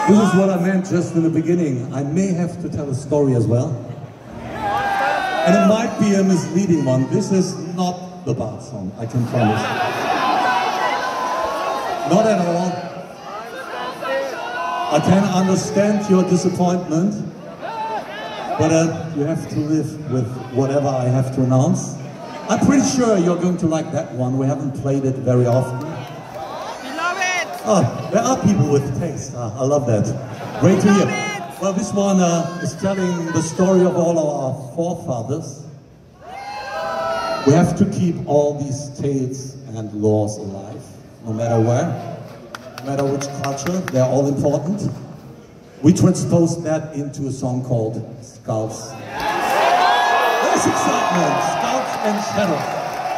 This is what I meant just in the beginning. I may have to tell a story as well. And it might be a misleading one. This is not the Bart song, I can promise. Not at all. I can understand your disappointment, but you have to live with whatever I have to announce. I'm pretty sure you're going to like that one. We haven't played it very often. We love it! Oh, there are people with taste. I love that. Great to hear. Well, this one is telling the story of all our forefathers. We have to keep all these tales and laws alive, no matter where, no matter which culture, they're all important. We transposed that into a song called Scouts. There's excitement, Scouts and Shadows.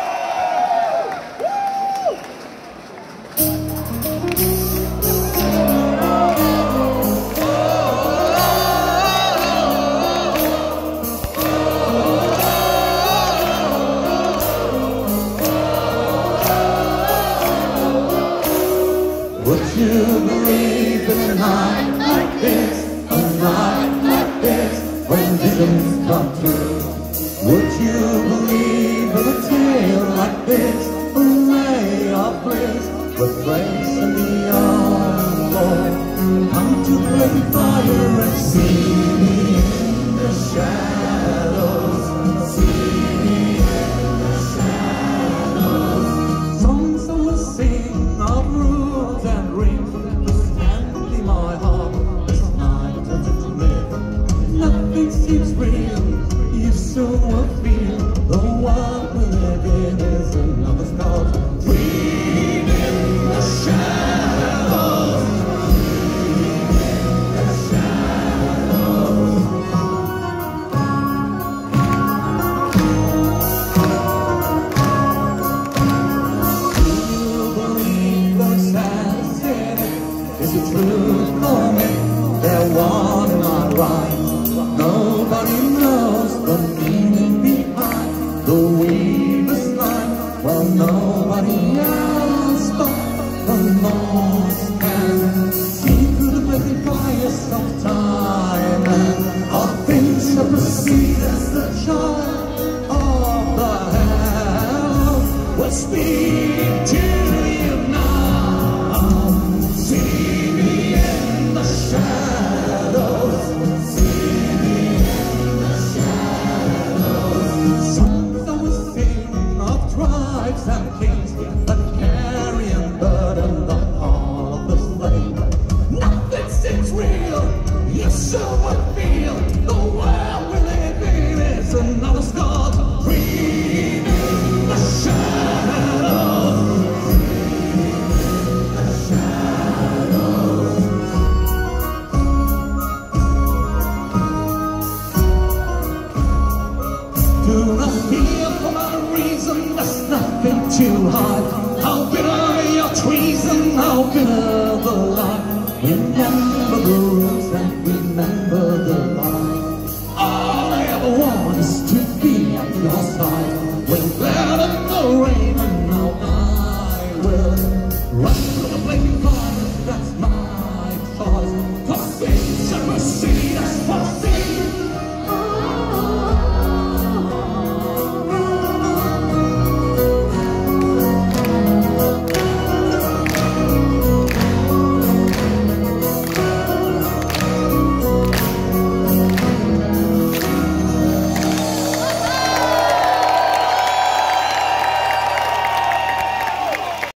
Would you believe in a night like this, a night like this, when visions come true? Would you believe in a tale like this, a ray of bliss, with grace and beyond, Lord? Come to play fire and see me in the shadows, see me in the shadows. Songs I will sing of rules and rings, the stand in my heart, this night of the myth. Nothing seems real, you soon will feel the world we live in is another scout. Dream in the shadows, dream in the shadows. Do you believe the sadness in it is the truth for me? They're one not right. Nobody knows the meaning behind the weaver's line. Well, nobody else but the most can see through the blazing fires of time, and all things shall proceed as the child of the hell will speak to you now. See me in the shadows, see me in the shadows. Songs I will sing of tribes and kings that carry and burden the heart of the slave. Nothing seems real, you soon will feel the world we live in is another scar. Dream in the shadows, dream in the shadows. Do not fear for my reason, there's nothing too hard. I'll be